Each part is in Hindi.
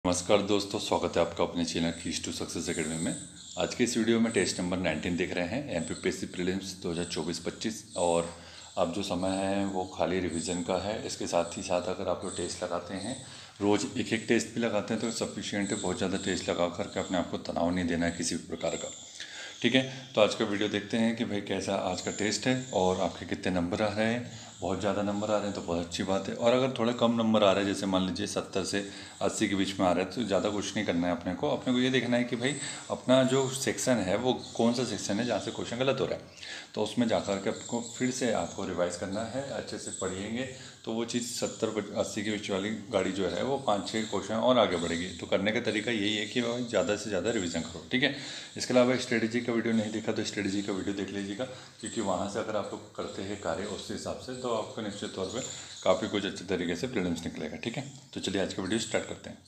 नमस्कार दोस्तों, स्वागत है आपका अपने channel keys to success academy में। आज के इस वीडियो में टेस्ट नंबर 19 देख रहे हैं, एमपीपीएससी प्रीलिम्स 2024-25। और अब जो समय है वो खाली रिवीजन का है। इसके साथ ही साथ अगर आप लोग टेस्ट लगाते हैं, रोज़ एक एक टेस्ट भी लगाते हैं तो सफिशिएंट है। बहुत ज़्यादा टेस्ट लगा करके अपने आप को तनाव नहीं देना है किसी भी प्रकार का। ठीक है, तो आज का वीडियो देखते हैं कि भाई कैसा आज का टेस्ट है और आपके कितने नंबर आ रहे हैं। बहुत ज़्यादा नंबर आ रहे हैं तो बहुत अच्छी बात है, और अगर थोड़े कम नंबर आ रहे हैं, जैसे मान लीजिए 70 से 80 के बीच में आ रहा है, तो ज़्यादा कुछ नहीं करना है। अपने को ये देखना है कि भाई अपना जो सेक्शन है वो कौन सा सेक्शन है जहाँ से क्वेश्चन गलत हो रहा है, तो उसमें जा कर के आपको फिर से आपको रिवाइज़ करना है। अच्छे से पढ़िएंगे तो वो चीज़ 70-80 के बीच वाली गाड़ी जो है वो 5-6 क्वेश्चन और आगे बढ़ेगी। तो करने का तरीका यही है कि भाई ज़्यादा से ज़्यादा रिवीजन करो। ठीक है, इसके अलावा स्ट्रेटजी का वीडियो नहीं देखा तो स्ट्रेटजी का वीडियो देख लीजिएगा, क्योंकि वहाँ से अगर आप लोग करते हैं कार्य उस हिसाब से तो आपको निश्चित तौर पर काफ़ी कुछ अच्छे तरीके से प्रीलिम्स निकलेगा। ठीक है, तो चलिए आज का वीडियो स्टार्ट करते हैं।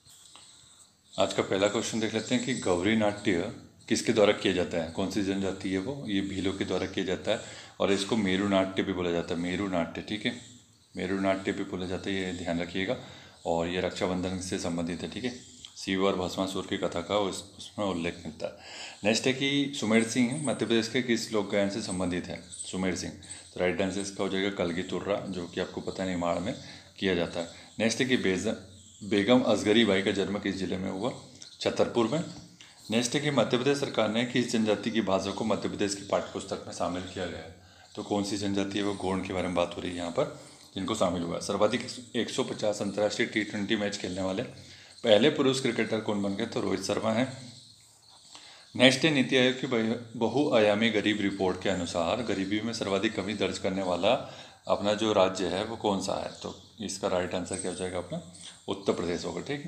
आज का पहला क्वेश्चन देख लेते हैं कि गौरी नाट्य किसके द्वारा किया जाता है, कौन सी जनजाति है वो। ये भीलों के द्वारा किया जाता है और इसको मेरू नाट्य भी बोला जाता है। मेरू नाट्य, ठीक है, मेरू नाट्य भी बोला जाता है, ये ध्यान रखिएगा। और ये रक्षाबंधन से संबंधित है। ठीक है, शिव और भस्मासुर की कथा का उसमें उल्लेख मिलता है। नेक्स्ट है कि सुमेर सिंह मध्य प्रदेश के किस लोक गायन से संबंधित है। सुमेर सिंह, तो राइट आंसर इसका हो जाएगा कलगी तुर्रा, जो कि आपको पता है निमाड़ में किया जाता है। नेक्स्ट है कि बेगम असगरी बाई का जन्म किस जिले में हुआ, छतरपुर में। नेक्स्ट है कि मध्य प्रदेश सरकार ने किस जनजाति की भाषा को मध्य प्रदेश की पाठ्य पुस्तक में शामिल किया गया है, तो कौन सी जनजाति है वो, गोंड के बारे में बात हो रही है यहाँ पर, जिनको शामिल हुआ है। सर्वाधिक 150 अंतर्राष्ट्रीय T20 मैच खेलने वाले पहले पुरुष क्रिकेटर कौन बन गए, तो रोहित शर्मा है। नेक्स्ट है नीति आयोग की बहुआयामी गरीब रिपोर्ट के अनुसार गरीबी में सर्वाधिक कमी दर्ज करने वाला अपना जो राज्य है वो कौन सा है, तो इसका राइट आंसर क्या हो जाएगा अपना उत्तर प्रदेश होगा। ठीक है,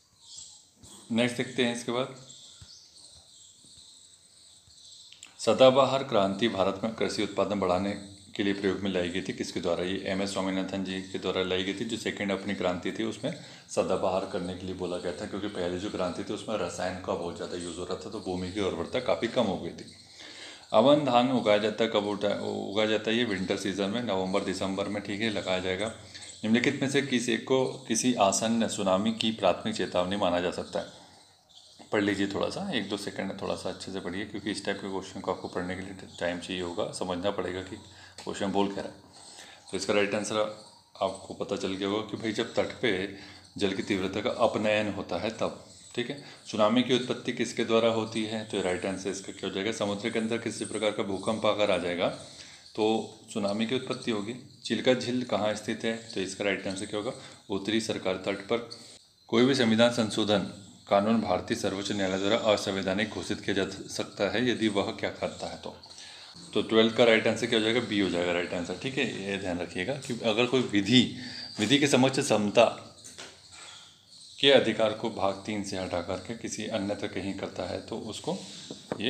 नेक्स्ट देखते हैं इसके बाद, सदाबहार क्रांति भारत में कृषि उत्पादन बढ़ाने के लिए प्रयोग में लाई गई थी, किसके द्वारा, ये MS स्वामीनाथन जी के द्वारा लाई गई थी। जो सेकेंड अपनी क्रांति थी उसमें सदाबहार करने के लिए बोला गया था, क्योंकि पहले जो क्रांति थी उसमें रसायन का बहुत ज़्यादा यूज़ हो रहा था, तो भूमि की उर्वरता काफ़ी कम हो गई थी। अवन धान उगाया जाता है, कब उगाया जाता है, ये विंटर सीजन में नवंबर दिसंबर में। ठीक है, लगाया जाएगा। निम्नलिखित में से किस एक को किसी आसन्न सुनामी की प्राथमिक चेतावनी माना जा सकता है। पढ़ लीजिए, थोड़ा सा 1-2 सेकंड थोड़ा सा अच्छे से पढ़िए, क्योंकि इस टाइप के क्वेश्चन को आपको पढ़ने के लिए टाइम चाहिए होगा, समझना पड़ेगा कि क्वेश्चन बोल क्या रहा है। तो इसका राइट आंसर आपको पता चल गया होगा कि भाई जब तट पे जल की तीव्रता का अपनयन होता है तब। ठीक है, सुनामी की उत्पत्ति किसके द्वारा होती है, तो राइट आंसर इसका क्या हो जाएगा, समुद्र के अंदर किसी प्रकार का भूकंप अगर आ जाएगा तो सुनामी की उत्पत्ति होगी। चिल्का झील कहाँ स्थित है, तो इसका राइट आंसर क्या होगा, उत्तरी सरकार तट पर। कोई भी संविधान संशोधन कानून भारतीय सर्वोच्च न्यायालय द्वारा असंवैधानिक घोषित किया जा सकता है यदि वह क्या करता है, तो 12 का राइट आंसर क्या हो जाएगा, बी हो जाएगा राइट आंसर। ठीक है, ये ध्यान रखिएगा कि अगर कोई विधि के समक्ष समता के अधिकार को भाग 3 से हटा करके किसी अन्यत्र कहीं करता है तो उसको ये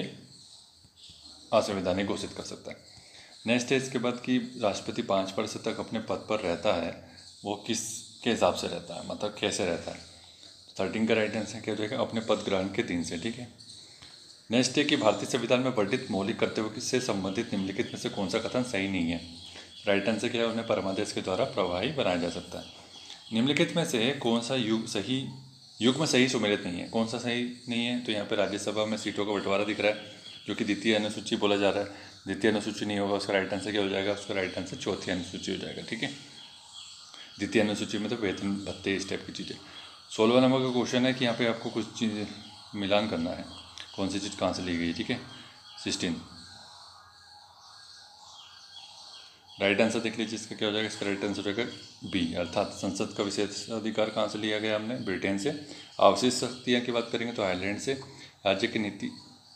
असंवैधानिक घोषित कर सकता है। नेक्स्ट है इसके बाद कि राष्ट्रपति 5 वर्ष तक अपने पद पर रहता है, वो किसके हिसाब से रहता है, मतलब कैसे रहता है। 13 का राइट आंसर क्या हो जाएगा, अपने पद ग्रहण के 3 से। ठीक है, नेक्स्ट है कि भारतीय संविधान में वर्णित मौलिक कर्तव्यों से संबंधित निम्नलिखित में से कौन सा कथन सही नहीं है। राइट आंसर क्या है, उन्हें परमादेश के द्वारा प्रभावी बनाया जा सकता है। निम्नलिखित में से कौन सा युग में सही सुमेलित नहीं है, कौन सा सही नहीं है, तो यहाँ पे राज्यसभा में सीटों का बंटवारा दिख रहा है जो कि द्वितीय अनुसूची बोला जा रहा है। द्वितीय अनुसूची नहीं होगा, उसका राइट आंसर क्या हो जाएगा, उसका राइट आंसर चौथी अनुसूची हो जाएगा। ठीक है, द्वितीय अनुसूची में तो वेतन भत्ते इस टाइप की चीज़ें। 16वां नंबर का क्वेश्चन है कि यहाँ पे आपको कुछ चीज़ मिलान करना है, कौन सी चीज़ कहाँ से ली गई। ठीक है, 16 राइट आंसर देख लीजिए, इसका क्या हो जाएगा, इसका राइट आंसर हो जाएगा बी, अर्थात संसद का विशेषाधिकार कहाँ से लिया गया हमने, ब्रिटेन से। अवशिष्ट शक्तियाँ की बात करेंगे तो आयरलैंड से। राज्य की नीति,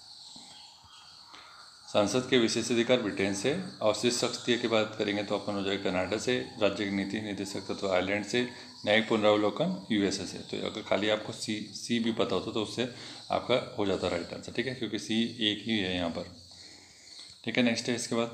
संसद के विशेषाधिकार ब्रिटेन से। अवशिष्ट शक्तियाँ की बात करेंगे तो अपन हो जाएगा कनाडा से। राज्य की नीति निदेशक तत्व तो आयरलैंड से। न्यायिक पुनरावलोकन USA से। तो अगर खाली आपको सी भी पता होता तो उससे आपका हो जाता राइट आंसर। ठीक है, क्योंकि सी एक ही है यहाँ पर। ठीक है, नेक्स्ट है इसके बाद,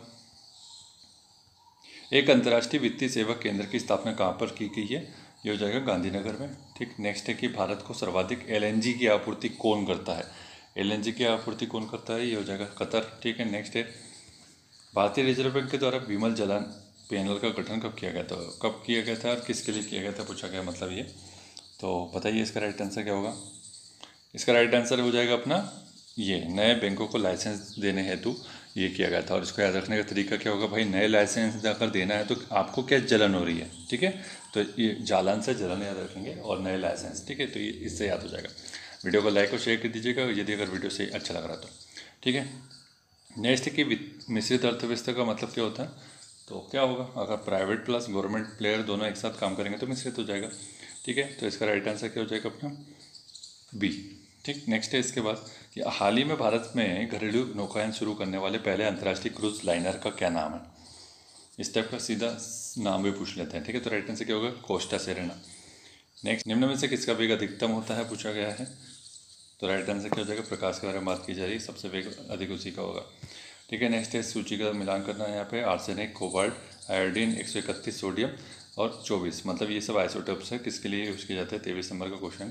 एक अंतर्राष्ट्रीय वित्तीय सेवा केंद्र की स्थापना कहाँ पर की गई है, ये हो जाएगा गांधीनगर में। ठीक, नेक्स्ट है कि भारत को सर्वाधिक LNG की आपूर्ति कौन करता है। LNG की आपूर्ति कौन करता है, ये हो जाएगा कतर। ठीक है, नेक्स्ट है भारतीय रिजर्व बैंक के द्वारा विमल जलान पैनल का गठन कब किया गया था, कब किया गया था और किसके लिए किया गया था, पूछा गया मतलब ये। तो बताइए इसका राइट आंसर क्या होगा। इसका राइट आंसर हो जाएगा अपना ये, नए बैंकों को लाइसेंस देने हेतु ये किया गया था। और इसको याद रखने का तरीका क्या होगा भाई, नए लाइसेंस अगर देना है तो आपको क्या जलन हो रही है, ठीक है, तो ये जालन से जलन याद रखेंगे और नए लाइसेंस, ठीक है, तो ये इससे याद हो जाएगा। वीडियो को लाइक और शेयर कर दीजिएगा यदि अगर वीडियो से अच्छा लग रहा तो, ठीक है। नेक्स्ट कि मिश्रित अर्थव्यवस्था का मतलब क्या होता है, तो क्या होगा, अगर प्राइवेट प्लस गवर्नमेंट प्लेयर दोनों एक साथ काम करेंगे तो मिश्रित हो जाएगा, ठीक है। तो इसका राइट आंसर क्या हो जाएगा अपना बी, ठीक। नेक्स्ट है इसके बाद कि हाल ही में भारत में घरेलू नौकायन शुरू करने वाले पहले अंतर्राष्ट्रीय क्रूज लाइनर का क्या नाम है। इस टाइप का सीधा नाम भी पूछ लेते हैं, ठीक है। तो राइट आंसर क्या होगा, कोस्टा सेरेना। नेक्स्ट, निम्न में से किसका वेग अधिकतम होता है पूछा गया है। तो राइट आंसर क्या हो जाएगा, प्रकाश के बारे में बात की जा रही है, सबसे वेग अधिक उसी का होगा, ठीक है। नेक्स्ट है सूची का मिलान करना है यहाँ पे, आर्सेनिक, कोबाल्ट, आयोडीन, 131 सोडियम और 24, मतलब ये सब आइसोटोप्स है, किसके लिए यूज़ किया जाता है, 23 नंबर का क्वेश्चन,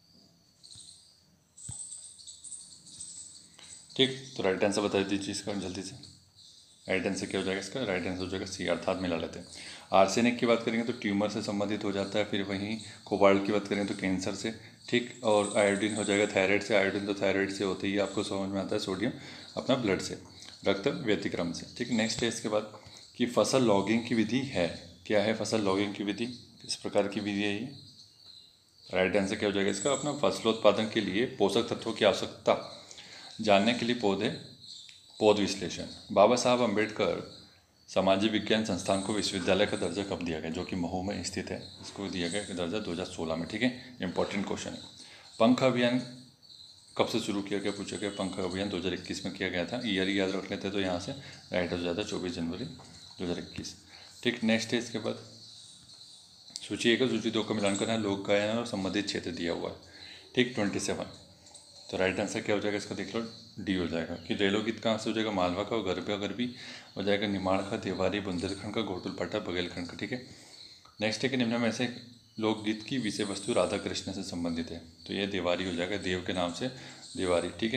ठीक। तो राइट आंसर बता दीजिए इसका जल्दी से। राइट आंसर क्या हो जाएगा इसका, राइट आंसर हो जाएगा सी, अर्थात मिला लेते हैं। आर्सेनिक की बात करेंगे तो ट्यूमर से संबंधित हो जाता है, फिर वहीं कोबाल्ट की बात करेंगे तो कैंसर से, ठीक। और आयोडीन हो जाएगा थायराइड से, आयोडीन तो थायराइड से होती ही आपको समझ में आता है, सोडियम अपना ब्लड से, रक्त व्यतिक्रम से, ठीक। नेक्स्ट है इसके बाद कि फसल लॉगिंग की विधि है, क्या है फसल लॉगिंग की विधि, किस प्रकार की विधि है ये। राइट आंसर क्या हो जाएगा इसका, अपना फसलोत्पादन के लिए पोषक तत्वों की आवश्यकता जानने के लिए पौध विश्लेषण। बाबा साहब अम्बेडकर सामाजिक विज्ञान संस्थान को विश्वविद्यालय का दर्जा कब दिया गया, जो कि महू में स्थित है, इसको दिया गया दर्जा 2016 में, ठीक है। इंपॉर्टेंट क्वेश्चन है। पंख अभियान कब से शुरू किया गया पूछा गया, पंख अभियान 2021 में किया गया था, ईयर याद रख लेते तो यहाँ से राइट हो जाता 24 जनवरी 2021, ठीक। नेक्स्ट है इसके बाद सूची 1 और सूची 2 का मिलान करना है, लोक गायन और संबंधित क्षेत्र दिया हुआ है, ठीक, 27। तो राइट आंसर क्या हो जाएगा इसका, देख लो डी हो जाएगा कि रेलो गीत कहाँ से हो जाएगा, मालवा का, और गरबा गरबी हो जाएगा निमाड़ का, देवारी बुंदेलखंड का, घोटुलपाटा बघेलखंड का, ठीक है। नेक्स्ट है कि निम्न में से लोकगीत की विषय वस्तु राधा कृष्ण से संबंधित है, तो ये देवारी हो जाएगा, देव के नाम से देवारी, ठीक है।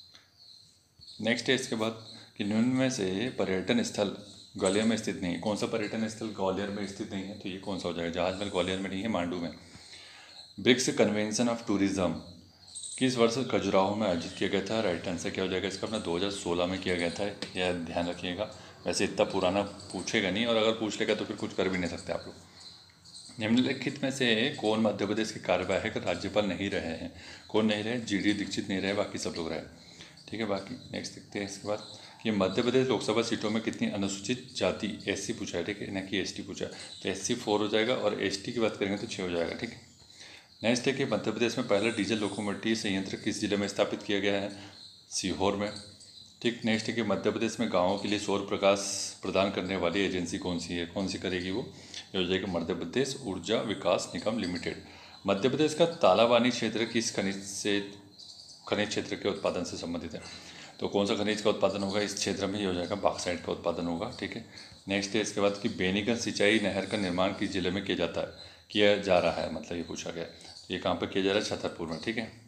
नेक्स्ट है इसके बाद कि निम्न में से पर्यटन स्थल ग्वालियर में स्थित नहीं है, कौन सा पर्यटन स्थल ग्वालियर में स्थित नहीं है, तो ये कौन सा हो जाएगा, जहाजमहल ग्वालियर में नहीं है, मांडू में। ब्रिक्स कन्वेंशन ऑफ टूरिज्म किस वर्ष खजुराहो में आयोजित किया गया था, राइट आंसर क्या हो जाएगा इसका, अपना 2016 में किया गया था, यह ध्यान रखिएगा। वैसे इतना पुराना पूछेगा नहीं, और अगर पूछ लेगा तो फिर कुछ कर भी नहीं सकते आप लोग। निम्नलिखित में से कौन मध्य प्रदेश के कार्यवाहक राज्यपाल नहीं रहे हैं, कौन नहीं रहे, जीडी दीक्षित नहीं रहे, बाकी सब लोग रहे, ठीक है। बाकी नेक्स्ट देखते हैं इसके बाद कि मध्य प्रदेश लोकसभा सीटों में कितनी अनुसूचित जाति एससी पूछा है, ठीक है, ना कि एसटी पूछा है, तो एससी 4 हो जाएगा, और एसटी की बात करेंगे तो 6 हो जाएगा, ठीक है। नेक्स्ट है कि मध्य प्रदेश में पहला डीजल लोकोमोटिव संयंत्र किस जिले में स्थापित किया गया है, सीहोर में, ठीक। नेक्स्ट है कि मध्य प्रदेश में गाँवों के लिए सौर प्रकाश प्रदान करने वाली एजेंसी कौन सी है, कौन सी करेगी वो, ये हो जाएगा मध्य प्रदेश ऊर्जा विकास निगम लिमिटेड। मध्य प्रदेश का तालाबानी क्षेत्र किस खनिज क्षेत्र के उत्पादन से संबंधित है, तो कौन सा खनिज का उत्पादन होगा इस क्षेत्र में, ये हो जाएगा बॉक्साइट का उत्पादन होगा, ठीक है। नेक्स्ट है इसके बाद कि बेनीगंज सिंचाई नहर का निर्माण किस जिले में किया जा रहा है, मतलब ये पूछा गया, ये कहाँ पर किया जा रहा है, छतरपुर में, ठीक है।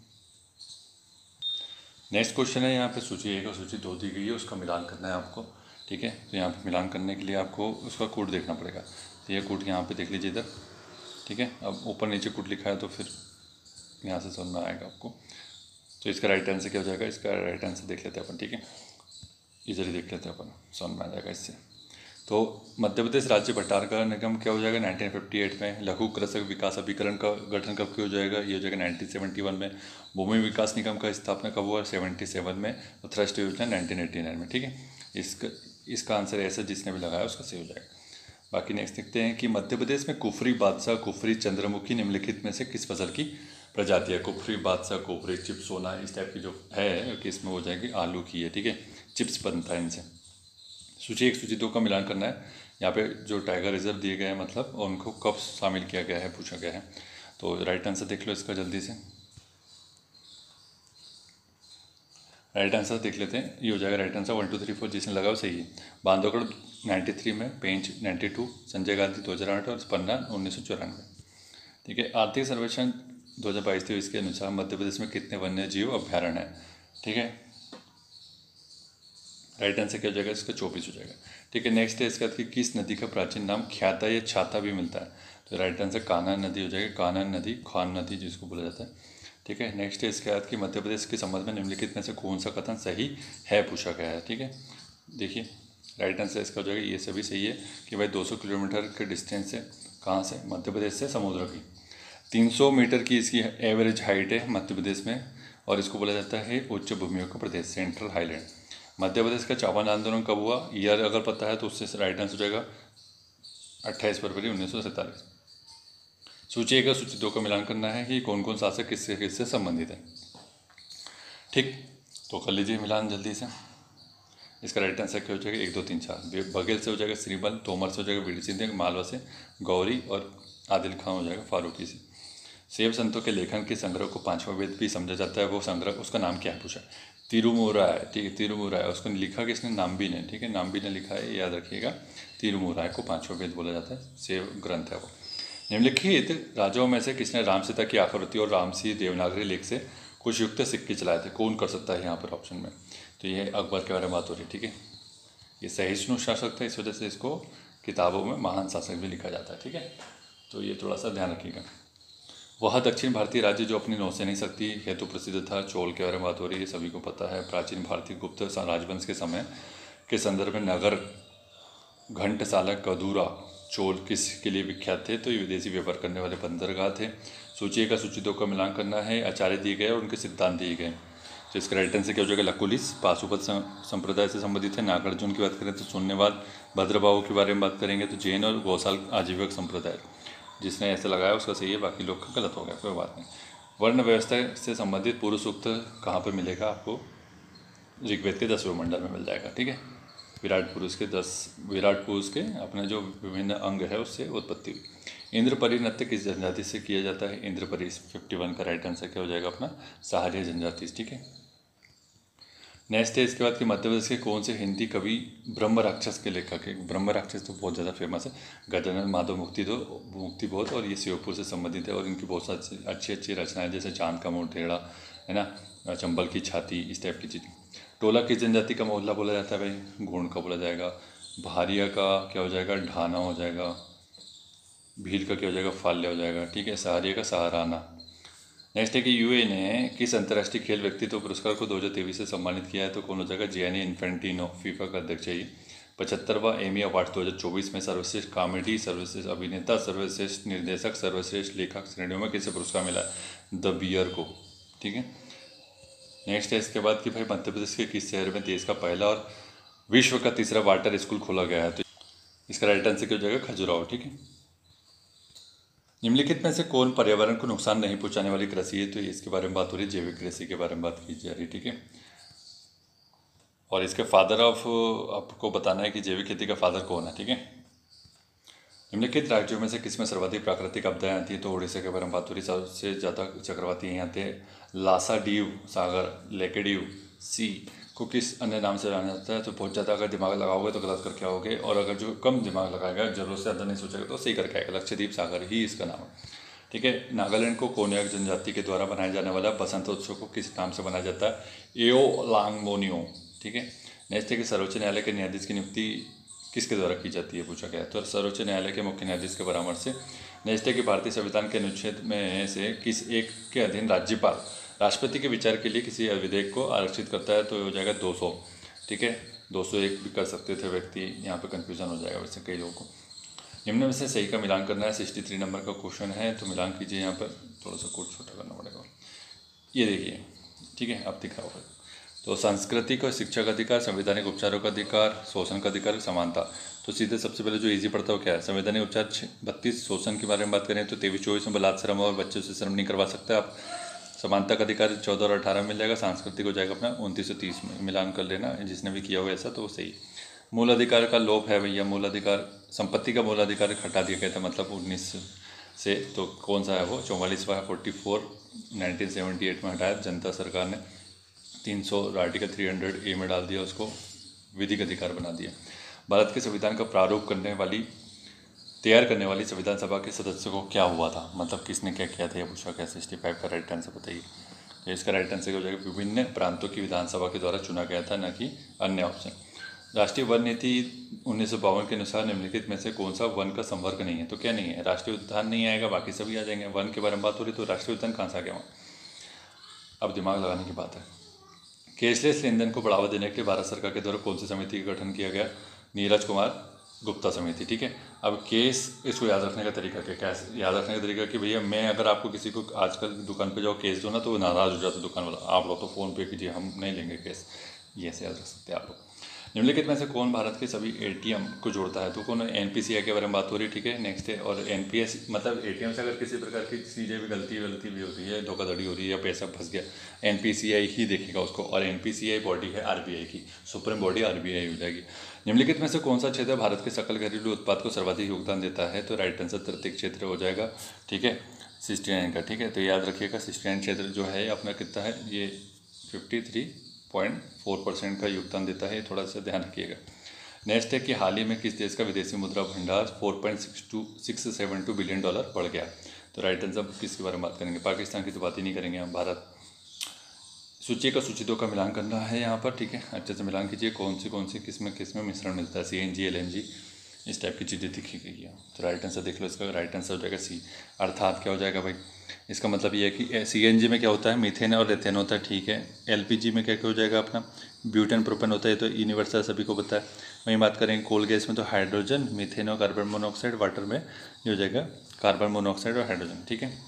नेक्स्ट क्वेश्चन है यहाँ पे सूची 1 और सूची 2 दी गई है, उसका मिलान करना है आपको, ठीक है। तो यहाँ पे मिलान करने के लिए आपको उसका कोड देखना पड़ेगा, तो ये कोड यहाँ पे देख लीजिए इधर, ठीक है। अब ऊपर नीचे कोड लिखा है तो फिर यहाँ से समझ में आएगा आपको। तो इसका राइट आंसर क्या हो जाएगा, इसका राइट आंसर देख लेते हैं अपन, ठीक है, इधर ही देख लेते हैं अपन, समझ में आ जाएगा इससे। तो मध्य प्रदेश राज्य भंडारण निगम क्या हो जाएगा 1958 में। लघु कृषक विकास अभिकरण का गठन कब हो जाएगा, ये हो जाएगा 1971 में। भूमि विकास निगम का स्थापना कब हुआ 77 में। और थ्रस्ट योजना 1989 में, ठीक है। इसका आंसर ऐसा जिसने भी लगाया उसका सही हो जाएगा। बाकी नेक्स्ट देखते हैं कि मध्य प्रदेश में कुफरी बादशाह, कुफरी चंद्रमुखी निम्नलिखित में से किस फसल की प्रजाति है। कुफरी बादशाह, कुफरी चिप्स सोना, इस टाइप की जो है कि इसमें हो जाएगी आलू की है, ठीक है, चिप्स बनता है इनसे। सूची 1 सूची 2 का मिलान करना है। यहाँ पे जो टाइगर रिजर्व दिए गए हैं मतलब उनको कब शामिल किया गया है पूछा गया है। तो राइट आंसर देख लो इसका जल्दी से, राइट आंसर देख लेते हैं, ये हो जाएगा राइट आंसर 1 2 3 4 जिसने लगाओ सही है। बांधवगढ़ 93 में, पेंच 92, संजय गांधी 2008 और पन्ना 1994, ठीक है। आर्थिक सर्वेक्षण 2022-23 के अनुसार मध्य प्रदेश में कितने वन्य जीव अभ्यारण्य हैं, ठीक है। राइट आंसर क्या हो जाएगा इसका 24 हो जाएगा। ठीक है, नेक्स्ट है इसका कि किस नदी का प्राचीन नाम ख्याता या छाता भी मिलता है, तो राइट आंसर कान्हा नदी हो जाएगा, कान्हा नदी, खान नदी जिसको बोला जाता है। ठीक है, नेक्स्ट है इसके बाद कि मध्य प्रदेश के संबंध में निम्नलिखित में से कौन सा कथन सही है पूछा गया है। ठीक है, देखिए राइट आंसर इसका हो जाएगा ये सभी सही है कि भाई 200 किलोमीटर के डिस्टेंस से कहाँ से, मध्य प्रदेश से समुद्र की 300 मीटर की इसकी एवरेज हाइट है मध्य प्रदेश में, और इसको बोला जाता है उच्च भूमियों का प्रदेश, सेंट्रल हाईलैंड। मध्य प्रदेश का चौपाल आंदोलन कब हुआ, ईयर अगर पता है तो उससे राइट आंसर हो जाएगा 28 फरवरी 1947। सूची 1 और सूची 2 का मिलान करना है कि कौन कौन शासक किससे किससे संबंधित है। ठीक, तो कर लीजिए मिलान जल्दी से। इसका राइट आंसर क्या हो जाएगा 1 2 3 4, बघेल से हो जाएगा श्रीबल, तोमर से हो जाएगा वीर सिंह, मालवा से गौरी, और आदिल खान हो जाएगा फारूकी से। शैव संतों के लेखन के संग्रह को पांचवा वेद भी समझा जाता है, वो संग्रह उसका नाम क्या है पूछा, तिरुमुराय। ठीक है, तिरुमुराय, उसको लिखा किसने, नाम्बी ने। ठीक है, नाम्बी ने लिखा है, याद रखिएगा। तिरुमुराय को पांचवा वेद बोला जाता है, शैव ग्रंथ है वो। निम्नलिखित राजाओं में से किसने राम सीता की आकृति और रामसी देवनागरी लेख से कुछ युक्त सिक्के चलाए थे, कौन कर सकता है यहाँ पर ऑप्शन में, तो ये अकबर के बारे में बात हो रही है। ठीक है, ये सहिष्णु शासक था, इस वजह से इसको किताबों में महान शासक भी लिखा जाता है। ठीक है, तो ये थोड़ा सा ध्यान रखिएगा। वह दक्षिण भारतीय राज्य जो अपनी नौसैनिक शक्ति हेतु प्रसिद्ध था, चोल के बारे में बात हो रही है, सभी को पता है। प्राचीन भारतीय गुप्त राजवंश के समय के संदर्भ में नगर, घंटसाला, कदूरा, चोल किसके लिए विख्यात थे, तो ये विदेशी व्यापार करने वाले बंदरगाह थे। सूची 1 का सूची 2 का मिलान करना है, आचार्य दिए गए और उनके सिद्धांत दिए गए। तो इसका राइट आंसर क्या हो जाएगा, लकुलिस पाशुपत संप्रदाय से संबंधित है। नागार्जुन की बात करें तो शून्यवाद। भद्रबाहु के बारे में बात करेंगे तो जैन और गौशाल आजीविक संप्रदाय। जिसने ऐसे लगाया उसका सही है, बाकी लोग का गलत हो गया, कोई बात नहीं। वर्ण व्यवस्था से संबंधित पूर्व सूक्त कहाँ पर मिलेगा आपको, ऋग्वेद के 10वें मंडल में मिल जाएगा। ठीक है, विराट पुरुष के अपने जो विभिन्न अंग है उससे उत्पत्ति हुई। इंद्रपरी नृत्य किस जनजाति से किया जाता है, इंद्रपरी 51 का राइट आंसर क्या हो जाएगा अपना, सहारिया जनजाति। ठीक है, नेक्स्ट है इसके बाद कि मध्य प्रदेश के कौन से हिंदी कवि ब्रह्म राक्षस के लेखक है। ब्रह्म राक्षस तो बहुत ज़्यादा फेमस है, गजानन माधव मुक्ति बोध, और ये शिवपुर से संबंधित है, और इनकी बहुत सारी अच्छी अच्छी रचनाएं जैसे चांद का मोड़ टेढ़ा है ना, चंबल की छाती, इस टाइप की चीज़। टोला किस जनजाति का मोहल्ला बोला जाता है भाई, गोंड का बोला जाएगा। भारिया का क्या हो जाएगा, ढाना हो जाएगा। भील का क्या हो जाएगा, फाल्य हो जाएगा। ठीक है, सहारिया का सहाराना। नेक्स्ट है कि यूए ने किस अंतर्राष्ट्रीय खेल व्यक्तित्व पुरस्कार को 2023 से सम्मानित किया है, तो कौन हो जाएगा, जियानी इन्फेंटिनो, फीफा का अध्यक्ष है। 75वां एमी अवार्ड 2024 में सर्वश्रेष्ठ कॉमेडी, सर्वश्रेष्ठ अभिनेता, सर्वश्रेष्ठ निर्देशक, सर्वश्रेष्ठ लेखक श्रेणियों में किसे पुरस्कार मिला है, द बियर को। ठीक है, नेक्स्ट है इसके बाद कि भाई मध्य प्रदेश के किस शहर में देश का पहला और विश्व का तीसरा वाटर स्कूल खोला गया है, तो इसका राइट आंसर क्या हो जाएगा, खजुराहो। ठीक है, निम्नलिखित में से कौन पर्यावरण को नुकसान नहीं पहुंचाने वाली कृषि है, तो इसके बारे में बात हो रही है, जैविक कृषि के बारे में बात की जा रही है। ठीक है, और इसके फादर ऑफ आपको बताना है कि जैविक खेती का फादर कौन है। ठीक है, निम्नलिखित राज्यों में से किसमें सर्वाधिक प्राकृतिक आपदाएं आती है, तो उड़ीसा के बारे में बात हो रही है। सबसे ज़्यादा चक्रवाती यहाँ आते हैं, लासाडीव सागर, लेकेडीव सी को किस अन्य नाम से जाना जाता है, तो बहुत ज़्यादा अगर दिमाग लगाओगे तो गलत करके आओगे, और अगर जो कम दिमाग लगाएगा, जरूरत से ज़्यादा नहीं सोचेगा तो सही करके आएगा। लक्षद्वीप सागर ही इसका नाम है। ठीक है, नागालैंड को कोन्याक जनजाति के द्वारा बनाया जाने वाला बसंतोत्सव को किस नाम से बनाया जाता है, एओ लांगमोनियो। ठीक है, नेक्स्ट है कि सर्वोच्च न्यायालय के न्यायाधीश की नियुक्ति किसके द्वारा की जाती है पूछा गया है, तो सर्वोच्च न्यायालय के मुख्य न्यायाधीश के परामर्श से। नेक्स्ट है कि भारतीय संविधान के अनुच्छेद में से किस एक के अधीन राज्यपाल राष्ट्रपति के विचार के लिए किसी विधेयक को आरक्षित करता है, तो हो जाएगा 200। ठीक है, 201 भी कर सकते थे व्यक्ति, यहाँ पे कंफ्यूजन हो जाएगा वैसे कई लोगों को। निम्न में से सही का मिलान करना है, 63 नंबर का क्वेश्चन है, तो मिलान कीजिए। यहाँ पर थोड़ा सा कोड छोटा करना पड़ेगा, ये देखिए। ठीक है, अब दिख रहा होगा। तो सांस्कृतिक और शिक्षा का अधिकार, संवैधानिक उपचारों का अधिकार, शोषण का अधिकार, समानता। तो सीधे सबसे पहले जो इजी पड़ता है वो क्या है, संवैधानिक उपचार 32। शोषण के बारे में बात करें तो 23-24 में बलात्श्रम और बच्चों से श्रम नहीं करवा सकते आप। समानता का अधिकार 14 और 18 मिल जाएगा। सांस्कृतिक हो जाएगा अपना 29 से 30 में। मिलान कर लेना, जिसने भी किया हुआ ऐसा तो वो सही। मूल अधिकार का लोप है भैया, मूल अधिकार संपत्ति का मूल अधिकार हटा दिया गया था, मतलब 19 से, तो कौन सा है वो, 44वां 44 1978 में हटाया जनता सरकार ने। 300 आर्टिकल 300A में डाल दिया, उसको विधिक अधिकार बना दिया। भारत के संविधान का प्रारूप तैयार करने वाली संविधान सभा के सदस्यों को क्या हुआ था, मतलब किसने क्या किया था, यह पूछा गया। 65 का राइट आंसर बताइए। तो इसका राइट आंसर क्या हो जाएगा, विभिन्न प्रांतों की विधानसभा के द्वारा चुना गया था, न कि अन्य ऑप्शन। राष्ट्रीय वन नीति 1952 के अनुसार निम्नलिखित में से कौन सा वन का संवर्ग नहीं है, तो क्या नहीं है, राष्ट्रीय उद्यान नहीं आएगा, बाकी सभी आ जाएंगे। वन के बारे में बात हो रही तो राष्ट्रीय उद्यान कहाँ से आ गया वहाँ, अब दिमाग लगाने की बात है। कैशलेस लेन देन को बढ़ावा देने के लिए भारत सरकार के द्वारा कौन सी समिति का गठन किया गया, नीरज कुमार गुप्ता समिति, ठीक है। अब केस, इसको याद रखने का तरीका क्या है, याद रखने का तरीका कि भैया मैं अगर आपको किसी को आजकल दुकान पे जाओ केस दो ना, तो वो नाराज़ हो जाता है दुकान वाला, आप लोग तो फ़ोन पे कीजिए, हम नहीं लेंगे केस, ये ऐसे याद रख सकते हैं आप लोग। निम्नलिखित में से कौन भारत के सभी एटीएम को जोड़ता है, तो कौन, एनपीसीआई के बारे में बात हो रही है, ठीक है। नेक्स्ट है, और एनपीएस मतलब एटीएम से अगर किसी प्रकार की चीज़ें भी गलती भी होती है, धोखाधड़ी हो रही है या पैसा फंस गया, एनपीसीआई ही देखेगा उसको, और एनपीसीआई बॉडी है आरबीआई की, सुप्रीम बॉडी आरबीआई हो जाएगी। निम्नलिखित में से कौन सा क्षेत्र भारत के सकल घरेलू उत्पाद को सर्वाधिक योगदान देता है, तो राइट आंसर तृतीय क्षेत्र हो जाएगा, ठीक है, 69 का, ठीक है। तो याद रखिएगा 69 क्षेत्र जो है अपना कितना है, ये 53.4% का योगदान देता है, थोड़ा सा ध्यान रखिएगा। नेक्स्ट है कि हाल ही में किस देश का विदेशी मुद्रा भंडार 4.672 बिलियन डॉलर बढ़ गया, तो राइट आंसर किसके बारे में बात करेंगे, पाकिस्तान की तो बात ही नहीं करेंगे हम, भारत। सूची का सूचितों का मिलान करना है यहाँ पर, ठीक है, अच्छे से मिलान कीजिए, कौन सी किस में मिश्रण मिलता है, सीएनजी एलएनजी इस टाइप की चीज़ें दिखी गई है। तो राइट आंसर देख लो, इसका राइट आंसर हो जाएगा सी, अर्थात क्या हो जाएगा भाई, इसका मतलब ये है कि सीएनजी में क्या होता है, मीथेन और एथेन होता है, ठीक है। एलपीजी में क्या क्या हो जाएगा अपना, ब्यूटेन प्रोपेन होता है, तो यूनिवर्सल सभी को पता है। वहीं बात करेंगे कोल गैस में तो हाइड्रोजन, मीथेन और कार्बन मोनोऑक्साइड, वाटर में ये हो जाएगा कार्बन मोनोऑक्साइड और हाइड्रोजन, ठीक है।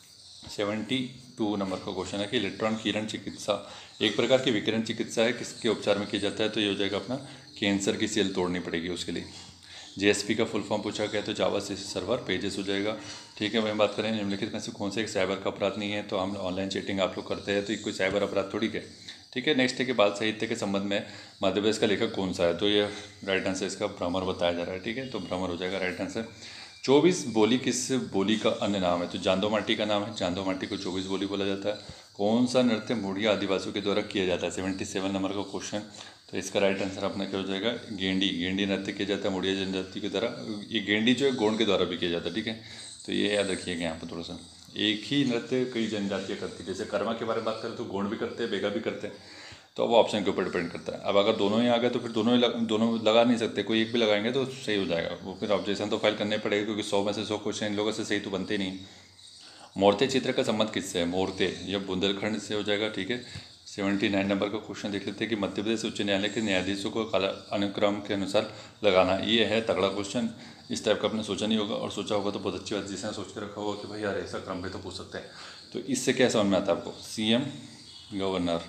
72 नंबर का क्वेश्चन है कि इलेक्ट्रॉन किरण चिकित्सा एक प्रकार की विकिरण चिकित्सा है, किसके उपचार में किया जाता है, तो ये हो जाएगा अपना कैंसर की सेल तोड़नी पड़ेगी उसके लिए। जेएसपी का फुल फॉर्म पूछा गया तो जावा सर्वर पेजेस हो जाएगा, ठीक है। वहीं बात करें निम्नलिखित में से कौन से एक साइबर का अपराध नहीं है, तो हम ऑनलाइन चीटिंग आप लोग करते हैं, तो कोई साइबर अपराध थोड़ी है, ठीक है। नेक्स्ट है कि बाल साहित्य के संबंध में मध्य प्रदेश का लेखक कौन सा है, तो ये राइट आंसर इसका भ्रमर बताया जा रहा है, ठीक है, तो भ्रमर हो जाएगा राइट आंसर। 24 बोली किस बोली का अन्य नाम है, तो जांदो माटी का नाम है, जांदो माटी को 24 बोली बोला जाता है। कौन सा नृत्य मुड़िया आदिवासियों के द्वारा किया जाता है, 77 नंबर का क्वेश्चन, तो इसका राइट आंसर अपना क्या हो जाएगा, गेंडी नृत्य किया जाता है मुड़िया जनजाति के द्वारा। ये गेंडी जो है गोंड के द्वारा भी किया जाता है, ठीक है, तो ये याद रखिएगा यहाँ पर थोड़ा सा। एक ही नृत्य कई जनजातियाँ करती है, जैसे कर्मा के बारे में बात करें तो गोंड भी करते हैं, बेगा भी करते हैं, तो वो ऑप्शन के ऊपर डिपेंड करता है। अब अगर दोनों ही आ गए तो फिर दोनों लगा नहीं सकते, कोई एक भी लगाएंगे तो सही हो जाएगा, वो फिर ऑब्जेक्शन तो फाइल करने पड़ेगा, क्योंकि 100 में से 100 क्वेश्चन इन लोगों से सही तो बनते नहीं। मोर्ते चित्र का संबंध किससे है, मोर्ते यह बुंदेलखंड से हो जाएगा, ठीक है। 79 नंबर का क्वेश्चन देख लेते हैं कि मध्य प्रदेश उच्च न्यायालय के न्यायाधीशों को काला अनुक्रम के अनुसार लगाना, ये है तगड़ा क्वेश्चन, इस टाइप का आपने सोचा नहीं होगा, और सोचा होगा तो बहुत अच्छी बात, जिसने सोच कर रखा होगा कि भाई यार ऐसा क्रम भी तो पूछ सकते हैं। तो इससे क्या समझ में आता है आपको, सीएम, गवर्नर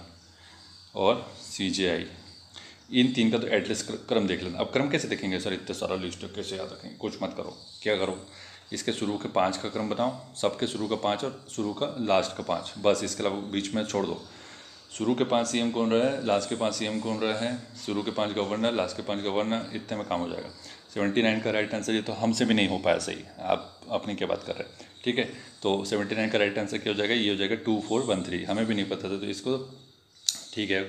और सीजेआई, इन तीन का तो एटलीस्ट क्रम देख लेना। अब क्रम कैसे देखेंगे सर, इतने सारा लिस्ट कैसे याद रखेंगे, कुछ मत करो, क्या करो, इसके शुरू के 5 का क्रम बनाओ, सबके शुरू का 5 और शुरू का लास्ट का 5, बस, इसके अलावा बीच में छोड़ दो। शुरू के 5 सीएम कौन रहा है, लास्ट के 5 सीएम कौन रहा है, शुरू के 5 गवर्नर, लास्ट के 5 गवर्नर, इतने में काम हो जाएगा। 79 का राइट आंसर, ये तो हमसे भी नहीं हो पाया सही, आप अपनी क्या बात कर रहे हैं, ठीक है। तो 79 का राइट आंसर क्या हो जाएगा, ये हो जाएगा 2413, हमें भी नहीं पता था, तो इसको ठीक है,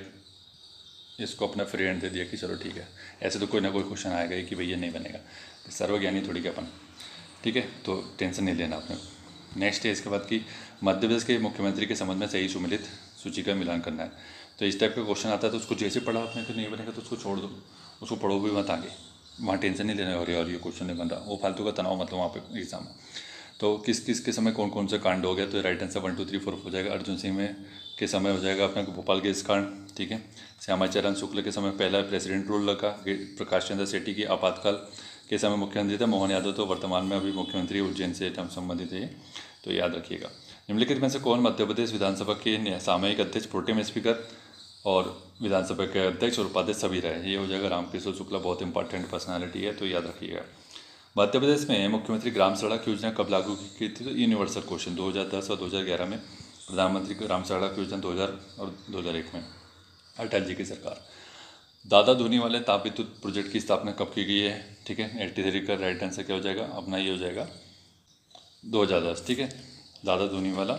इसको अपना फ्री हैंड दे दिया कि चलो ठीक है, ऐसे तो कोई ना कोई क्वेश्चन आएगा ही कि भैया नहीं बनेगा, सर्वज्ञानी थोड़ी क्या अपन, ठीक है, तो टेंशन नहीं लेना आपने। नेक्स्ट है इसके बाद कि मध्य प्रदेश के मुख्यमंत्री के संबंध में सही सुमिलित सूची का मिलान करना है, तो इस टाइप का क्वेश्चन आता है तो उसको जैसे पढ़ा आपने, फिर नहीं बनेगा तो उसको छोड़ दो, उसको पढ़ो भी मत आगे, वहाँ टेंशन नहीं लेना, और ये क्वेश्चन नहीं बन रहा, वो फालतू का तनाव मतलब वहाँ पे एग्जाम में। तो किस किस के समय कौन कौन से कांड हो गया, तो राइट आंसर 1 2 3 4 हो जाएगा। अर्जुन सिंह में के समय हो जाएगा अपना भोपाल गैस कांड, ठीक है। श्यामाचरण शुक्ल के समय पहला प्रेसिडेंट रूल लगा, प्रकाश चंद्र सेठी की आपातकाल के समय मुख्यमंत्री थे मोहन यादव, तो वर्तमान में अभी मुख्यमंत्री उज्जैन से संबंधित है, तो याद रखिएगा। निम्नलिखित में से कौन मध्य प्रदेश विधानसभा के सामयिक अध्यक्ष, प्रोटेम स्पीकर और विधानसभा के अध्यक्ष और उपाध्यक्ष सभी रहे, ये हो जाएगा रामकिशोर शुक्ला, बहुत इंपॉर्टेंट पर्सनालिटी है, तो याद रखिएगा। मध्य प्रदेश में मुख्यमंत्री ग्राम सड़क योजना कब लागू की थी, तो यूनिवर्सल क्वेश्चन, 2010 और 2011 में, प्रधानमंत्री ग्राम सड़क योजना 2000 और 2001 में, अटल जी की सरकार। दादा धूनी वाले ताप विद्युत प्रोजेक्ट की स्थापना कब की गई है, ठीक है, 83 का राइट आंसर क्या हो जाएगा अपना, ये हो जाएगा 2010, ठीक है। दादा धूनी वाला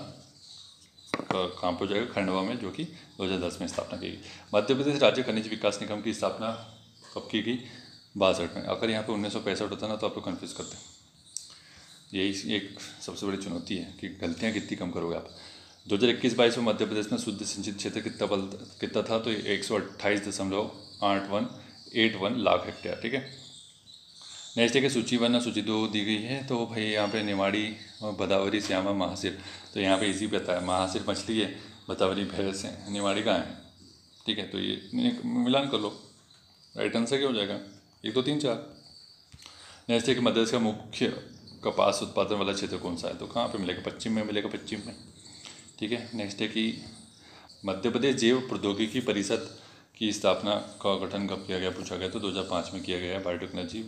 कहाँ पर हो जाएगा, खंडवा में, जो कि 2010 में स्थापना की गई। मध्य प्रदेश राज्य खनिज विकास निगम की स्थापना कब की गई, 62 में। अगर यहाँ पे 1965 होता ना तो आप लोग कन्फ्यूज़ करते, यही एक सबसे बड़ी चुनौती है कि गलतियाँ कितनी कम करोगे आप। 2021-22 में मध्य प्रदेश में शुद्ध सिंचित क्षेत्र कितना था, तो 128.81 लाख हेक्टेयर। ठीक है, नेक्स्ट है कि सूची 1 और सूची 2 दी गई है। तो भाई यहाँ पे निमाड़ी, भदावरी, श्यामा, महासिर। तो यहाँ पे इजी पता है, महासिर मछली है, भदावरी भैंस है, निमाड़ी गाय है। ठीक है, तो ये मिलान कर लो, राइट आंसर क्या हो जाएगा, 1 2 3 4। नेक्स्ट है कि मध्य प्रदेश का मुख्य कपास उत्पादन वाला क्षेत्र कौन सा है, तो कहाँ पे मिलेगा, पश्चिम में मिलेगा, पश्चिम में। ठीक है, नेक्स्ट है कि मध्य प्रदेश जैव प्रौद्योगिकी परिषद की स्थापना का गठन कब किया गया, पूछा गया, तो 2005 में किया गया है, बायोटेक्नोलॉजी।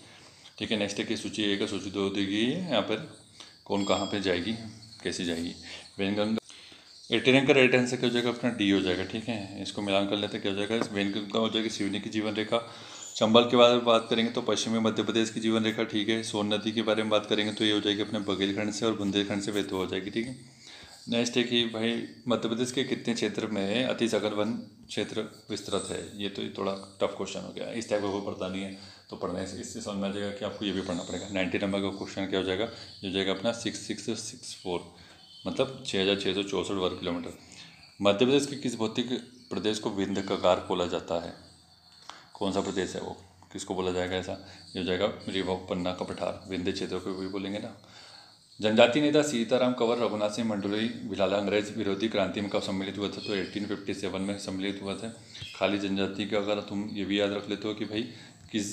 ठीक है, नेक्स्ट है कि सूची 1 और सूची 2 दी गई है। यहाँ पर कौन कहाँ पे जाएगी, कैसे जाएगी। वेनगंगा, 18 का राइट आंसर क्या हो जाएगा, अपना डी हो जाएगा। ठीक है, इसको मिलान कर लेते हैं, क्या हो जाएगा, वेनगंगा हो जाएगी सिवनी की जीवन रेखा। चंबल के बारे में बात करेंगे तो पश्चिमी मध्य प्रदेश की जीवन रेखा। ठीक है, सोन नदी के बारे में बात करेंगे तो ये हो जाएगी अपने बघेलखंड से और बुंदेलखंड से वेतो हो जाएगी। ठीक है, नेक्स्ट है कि भाई मध्य प्रदेश के कितने क्षेत्र में अतिसागर वन क्षेत्र विस्तृत है, ये तो थोड़ा टफ क्वेश्चन हो गया, इस टाइप का कोई पढ़ता नहीं है, तो पढ़ने से इससे समझ में आ जाएगा कि आपको ये भी पढ़ना पड़ेगा। 90 नंबर का क्वेश्चन क्या हो जाएगा, ये हो जाएगा अपना 6664, मतलब 6664 वर्ग किलोमीटर। मध्य प्रदेश के किस भौतिक प्रदेश को विंध्य कगार बोला जाता है, कौन सा प्रदेश है वो, किसको बोला जाएगा ऐसा, ये हो जाएगा रीवा पन्ना का पठार, विंध्य क्षेत्र को भी बोलेंगे ना। जनजातीय नेता सीताराम कंवर, रघुनाथ सिंह मंडलोई भिलाला अंग्रेज विरोधी क्रांति में कब सम्मिलित हुआ था, तो 1857 में सम्मिलित हुआ था। खाली जनजाति का अगर तुम ये भी याद रख लेते हो कि भाई किस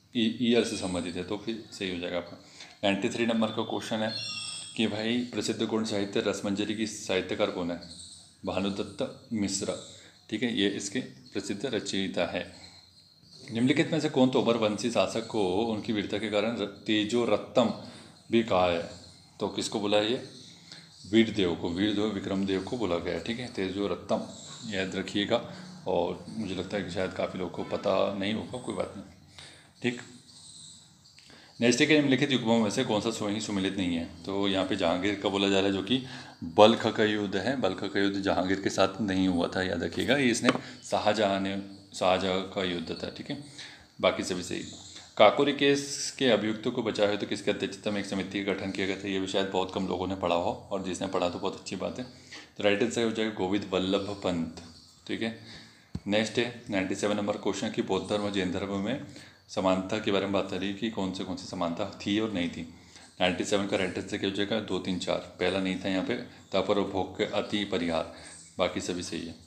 ईयर से संबंधित है, तो फिर सही हो जाएगा आपका। 93 नंबर का क्वेश्चन है कि भाई प्रसिद्ध गुण साहित्य रसमंजरी की साहित्यकार कौन है, भानुदत्त मिश्रा। ठीक है, ये इसके प्रसिद्ध रचयिता है। निम्नलिखित में से कौन तोमरवंशी शासक को उनकी वीरता के कारण तेजोरत्तम भी कहा है, तो किसको बोला है, ये वीरदेव को, वीरदेव विक्रमदेव को बोला गया है। ठीक है, तेजोरत्तम याद रखिएगा, और मुझे लगता है कि शायद काफ़ी लोगों को पता नहीं होगा, कोई बात नहीं। ठीक, नेक्स्ट है कि निम्नलिखित युग्मों में से कौन सा स्वयं सुमिलित नहीं है, तो यहाँ पे जहांगीर का बोला जा रहा है, जो कि बल्ख का युद्ध है। बल्ख का युद्ध जहांगीर के साथ नहीं हुआ था, याद रखिएगा, ये इसने शाहजहाँ का युद्ध था। ठीक है, बाकी सभी सही। काकोरी केस के अभियुक्तों को बचाया हो तो किसकी अध्यक्षता में एक समिति का गठन किया गया था, ये भी शायद बहुत कम लोगों ने पढ़ा हो, और जिसने पढ़ा तो बहुत अच्छी बात है। तो राइट आंसर हो जाएगा गोविंद वल्लभ पंत। ठीक है, नेक्स्ट है 97 नंबर क्वेश्चन की बौद्ध धर्म और जैन धर्म में समानता के बारे में बात करी कि कौन से समानता थी और नहीं थी। 97 का राइट आंसर क्या हो जाएगा, 2 3 4। पहला नहीं था यहाँ पे, तापर उपभोग के अति परिहार, बाकी सभी सही है।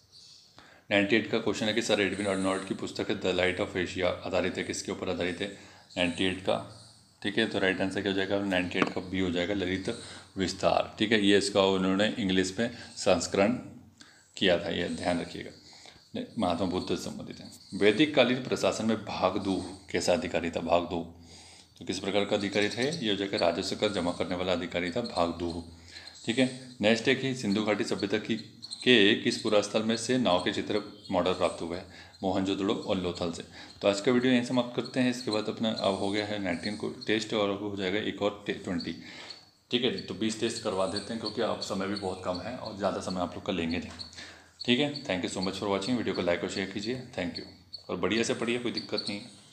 98 का क्वेश्चन है कि सर एडविन अर्नोल्ड की पुस्तक है द लाइट ऑफ एशिया आधारित है, किसके ऊपर आधारित है, 98 का। ठीक है, तो राइट आंसर क्या हो जाएगा, 98 का बी हो जाएगा, ललित विस्तार। ठीक है, ये इसका उन्होंने इंग्लिश में संस्करण किया था, ये ध्यान रखिएगा, महात्मा बुद्ध से संबंधित है। वैदिक कालीन प्रशासन में भागदूह कैसा अधिकारी था, भागदूह तो किस प्रकार का अधिकारी थे, ये हो जाएगा राजस्व कर जमा करने वाला अधिकारी था भागदूह। ठीक है, नेक्स्ट है कि सिंधु घाटी सभ्यता के किस पुरास्थल में से नाव के चित्र मॉडल प्राप्त हुए हैं, मोहनजोदड़ो और लोथल से। तो आज का वीडियो यहीं समाप्त करते हैं। इसके बाद अपना अब हो गया है 19 को टेस्ट, और हो जाएगा एक और 20। ठीक है, तो 20 टेस्ट करवा देते हैं, क्योंकि अब समय भी बहुत कम है और ज़्यादा समय आप लोग का लेंगे नहीं। ठीक है, thank you so much for watching. Video को लाइक और शेयर कीजिए, थैंक यू, और बढ़िया से पढ़िए, कोई दिक्कत नहीं है।